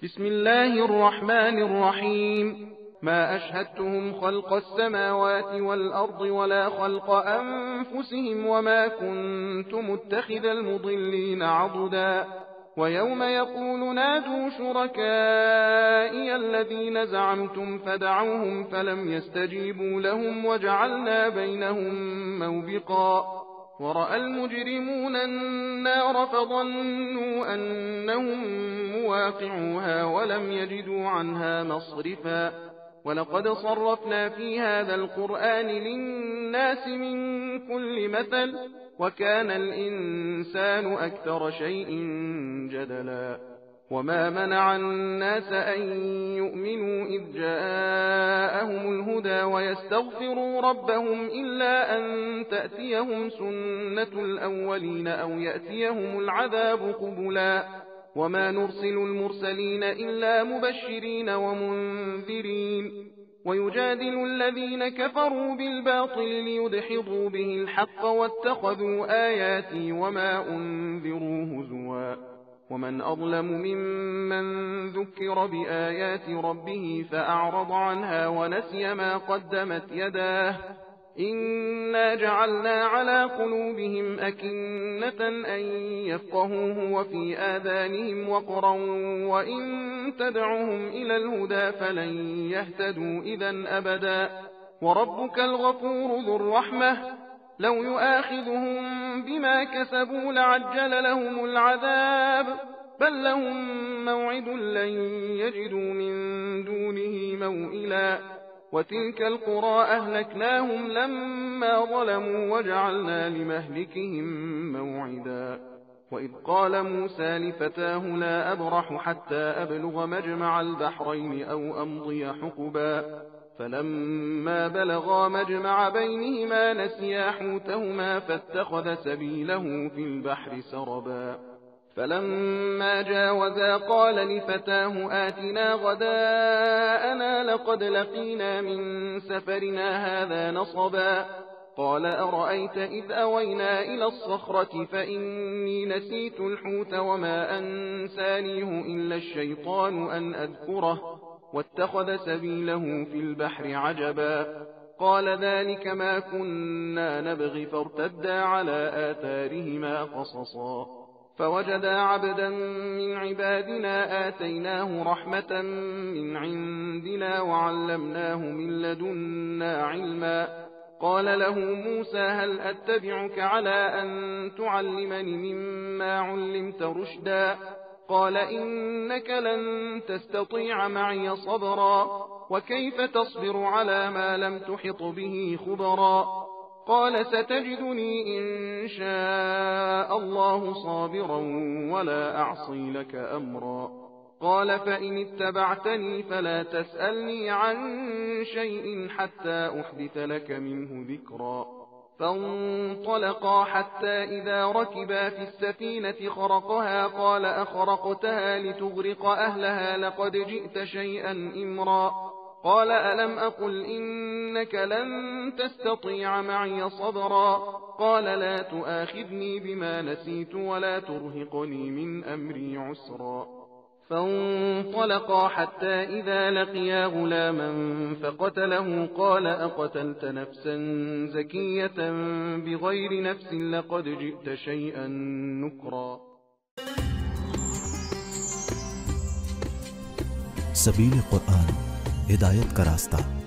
بسم الله الرحمن الرحيم. ما أشهدتهم خلق السماوات والأرض ولا خلق أنفسهم وما كنت متخذ المضلين عضدا. ويوم يقول نادوا شركائي الذين زعمتم فدعوهم فلم يستجيبوا لهم وجعلنا بينهم موبقا. ورأى المجرمون النار فظنوا أنهم مواقعوها ولم يجدوا عنها مصرفا. ولقد صرفنا في هذا القرآن للناس من كل مثل وكان الإنسان أكثر شيء جدلا. وما منع الناس أن يؤمنوا إذ جاءهم الهدى ويستغفروا ربهم إلا أن تأتيهم سنة الأولين أو يأتيهم العذاب قبلا. وما نرسل المرسلين إلا مبشرين ومنذرين. ويجادل الذين كفروا بالباطل ليدحضوا به الحق واتخذوا آياتي وما أنذروا هزوا. ومن أظلم ممن ذكر بآيات ربه فأعرض عنها ونسي ما قدمت يداه. إنا جعلنا على قلوبهم أكنة أن يفقهوه وفي آذانهم وقرا وإن تدعوهم إلى الهدى فلن يهتدوا إذا أبدا. وربك الغفور ذو الرحمة لو يؤاخذهم بما كسبوا لعجل لهم العذاب بل لهم موعد لن يجدوا من دونه موئلا. وتلك القرى أهلكناهم لما ظلموا وجعلنا لمهلكهم موعدا. وإذ قال موسى لفتاه لا أبرح حتى أبلغ مجمع البحرين أو أمضي حقبا. فلما بلغا مجمع بينهما نسيا حوتهما فاتخذ سبيله في البحر سربا. فلما جاوزا قال لفتاه آتنا غداءنا لقد لقينا من سفرنا هذا نصبا. قال أرأيت إذ أوينا إلى الصخرة فإني نسيت الحوت وما أنسانيه إلا الشيطان أن أذكره واتخذ سبيله في البحر عجبا. قال ذلك ما كنا نبغي فارتدا على آثارهما قصصا. فوجدا عبدا من عبادنا آتيناه رحمة من عندنا وعلمناه من لدنا علما. قال له موسى هل أتبعك على أن تعلمني مما علمت رشدا. قال إنك لن تستطيع معي صبرا وكيف تصبر على ما لم تحط به خبرا. قال ستجدني إن شاء الله صابرا ولا أعصي لك أمرا. قال فإن اتبعتني فلا تسألني عن شيء حتى أحدث لك منه ذكرا. فانطلقا حتى إذا ركبا في السفينة خرقها قال أخرقتها لتغرق أهلها لقد جئت شيئا إمرا. قال ألم أقل إنك لن تستطيع معي صبرا. قال لا تؤاخذني بما نسيت ولا ترهقني من أمري عسرا. فانطلقا حتى إذا لقيا غلاما فقتله قال أقتلت نفسا زكية بغير نفس لقد جئت شيئا نكرا. सबील कुरान हिदायत का रास्ता।